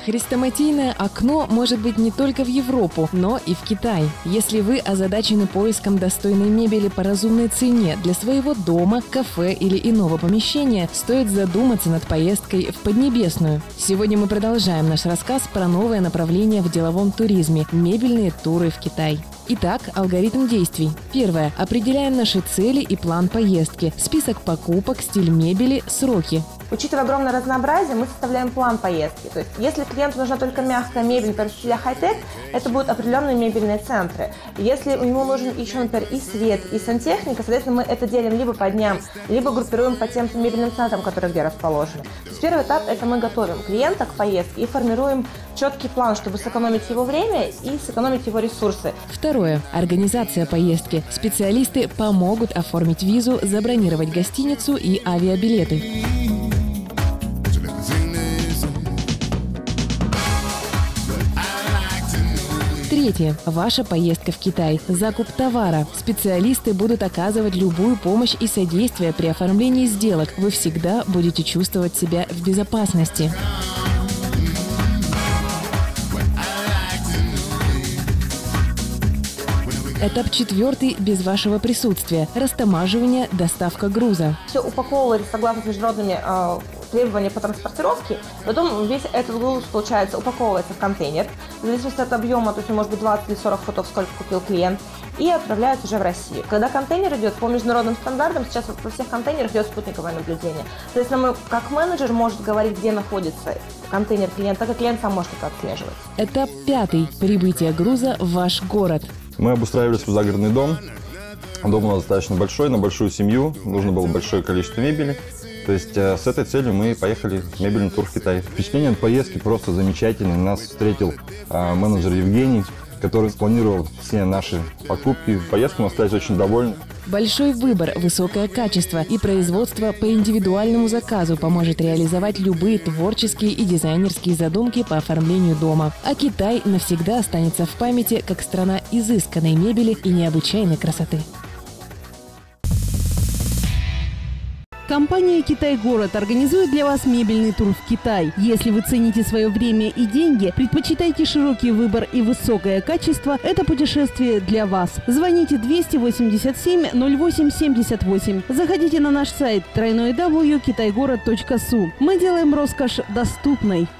Хрестоматийное окно может быть не только в Европу, но и в Китай. Если вы озадачены поиском достойной мебели по разумной цене для своего дома, кафе или иного помещения, стоит задуматься над поездкой в Поднебесную. Сегодня мы продолжаем наш рассказ про новое направление в деловом туризме – мебельные туры в Китай. Итак, алгоритм действий. Первое. Определяем наши цели и план поездки. Список покупок, стиль мебели, сроки. Учитывая огромное разнообразие, мы составляем план поездки. То есть, если клиенту нужна только мягкая мебель по стилю хай-тек, это будут определенные мебельные центры. Если у него нужен еще, например, и свет, и сантехника, соответственно, мы это делим либо по дням, либо группируем по тем мебельным центрам, которые где расположены. То есть, первый этап – это мы готовим клиента к поездке и формируем четкий план, чтобы сэкономить его время и сэкономить его ресурсы. Второе. Организация поездки. Специалисты помогут оформить визу, забронировать гостиницу и авиабилеты. Третье. Ваша поездка в Китай. Закуп товара. Специалисты будут оказывать любую помощь и содействие при оформлении сделок. Вы всегда будете чувствовать себя в безопасности. Этап четвертый без вашего присутствия. Растамаживание, доставка груза. Все упаковывается согласно международными требованиям по транспортировке. Потом весь этот груз, получается, упаковывается в контейнер. В зависимости от объема, то есть может быть 20 или 40 футов, сколько купил клиент. И отправляется уже в Россию. Когда контейнер идет по международным стандартам, сейчас во всех контейнерах идет спутниковое наблюдение. Соответственно, мы, как менеджер, может говорить, где находится контейнер клиента, так как клиент сам может это отслеживать. Этап пятый. Прибытие груза в ваш город. Мы обустраивались в загородный дом. Дом у нас достаточно большой, на большую семью. Нужно было большое количество мебели. То есть с этой целью мы поехали в мебельный тур в Китай. Впечатление от поездки просто замечательное. Нас встретил менеджер Евгений, который спланировал все наши покупки. Поездку мы остались очень довольны. Большой выбор, высокое качество и производство по индивидуальному заказу поможет реализовать любые творческие и дизайнерские задумки по оформлению дома. А Китай навсегда останется в памяти как страна изысканной мебели и необычайной красоты. Компания «Китай-город» организует для вас мебельный тур в Китай. Если вы цените свое время и деньги, предпочитаете широкий выбор и высокое качество, это путешествие для вас. Звоните 287 08 78. Заходите на наш сайт www.kitaygorod.su. Мы делаем роскошь доступной.